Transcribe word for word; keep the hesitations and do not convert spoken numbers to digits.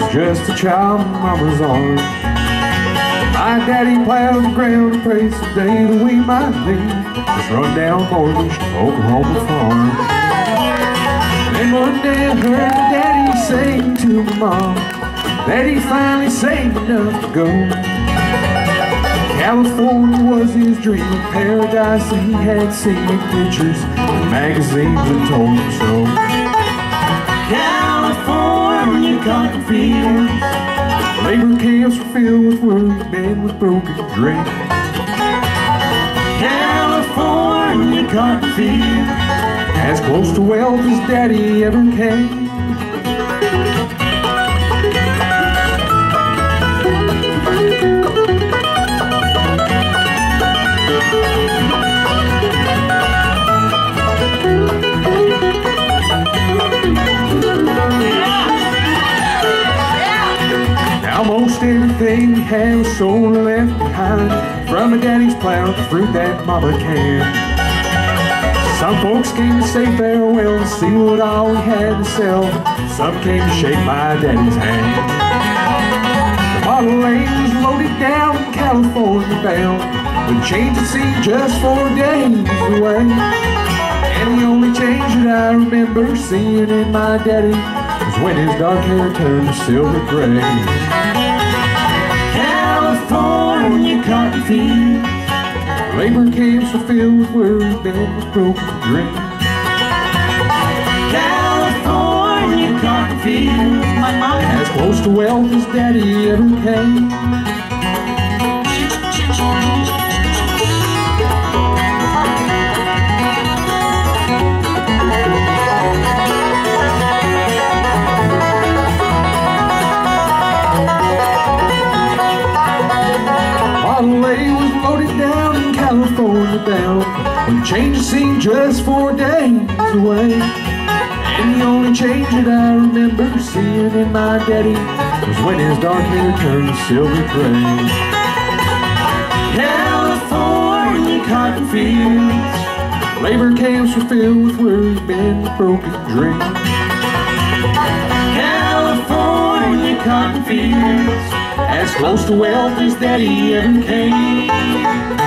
just a child in mama's arms. My daddy plowed the ground and prays the day that we might leave this run-down mortgaged Oklahoma farm. Then one day I heard my daddy saying to my mom that he finally saved enough to go. California was his dream, a paradise that he had seen in pictures and magazines that told him so. California cotton fields, labor camps were filled with worried men with broken dreams. California cotton fields, as close to wealth as daddy ever came. Almost everything he had was sold and left behind, from a daddy's plow to fruit that mama can. Some folks came to say farewell and see what all he had to sell. Some came to shake my daddy's hand. The Model A was loaded down in California bound, when change had seemed just four days away. And the only change that I remember seeing in my daddy was when his dark hair turned to silver gray. California cotton fields, labor camps were filled with worried men with broken dreams. California cotton fields, as close to wealth as daddy ever came. Model A was loaded down in California bound, when change seemed just four days away. And the only change that I remember seeing in my daddy was when his dark hair turned silver gray. California cotton fields, labor camps were filled with worried men with broken dreams. California cotton fields, as close to wealth as daddy ever came.